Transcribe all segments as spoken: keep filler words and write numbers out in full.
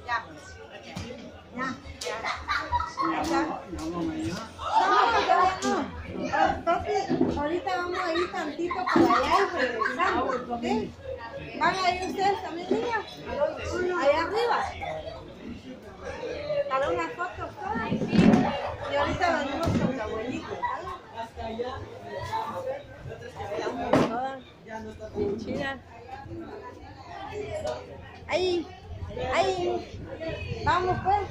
Ya. Ya. Ya. No, no, ya. No, todavía no. Entonces, ahorita vamos a ir tantito para allá y regresamos, ¿ok? ¿Van a ir ustedes también, niñas? Allá arriba. Para unas fotos todas. Y ahorita venimos con tu abuelita. Hasta allá. Estamos todas bien chidas. Ahí, ahí. Vamos pues.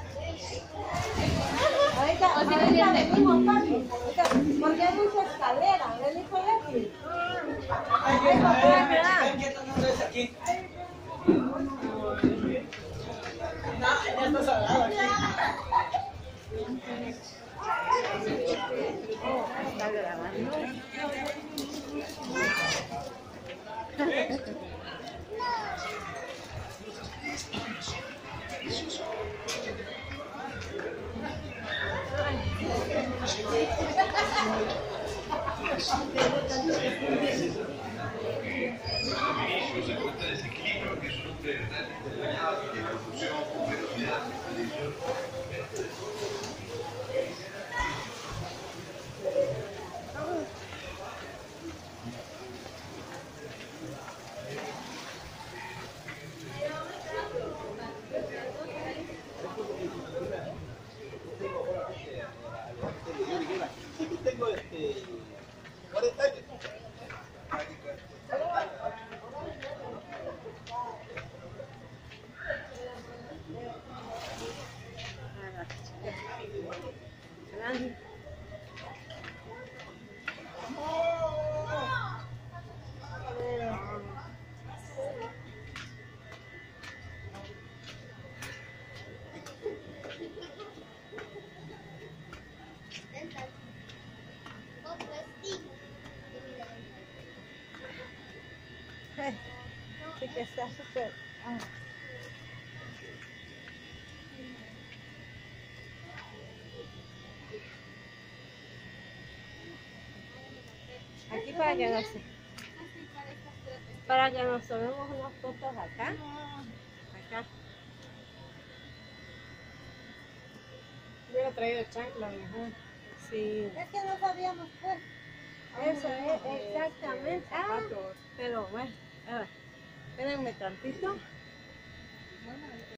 Ahorita, ahorita venimos, papi. Ahorita, porque hay mucha escalera. ¿Ven, hijo de? Ay, papá, ¿verdad? Aquí. No, ya está salado aquí. Está grabando. Tengo este cuarenta años. Grande. Sí que está súper. Ah. Aquí para que nos para que nos tomemos unas fotos acá. Acá. Hubiera traído chancla mejor. Sí. Es que no sabíamos pues. Eso es, exactamente. Ah, pero bueno, a ver, espérenme tantito.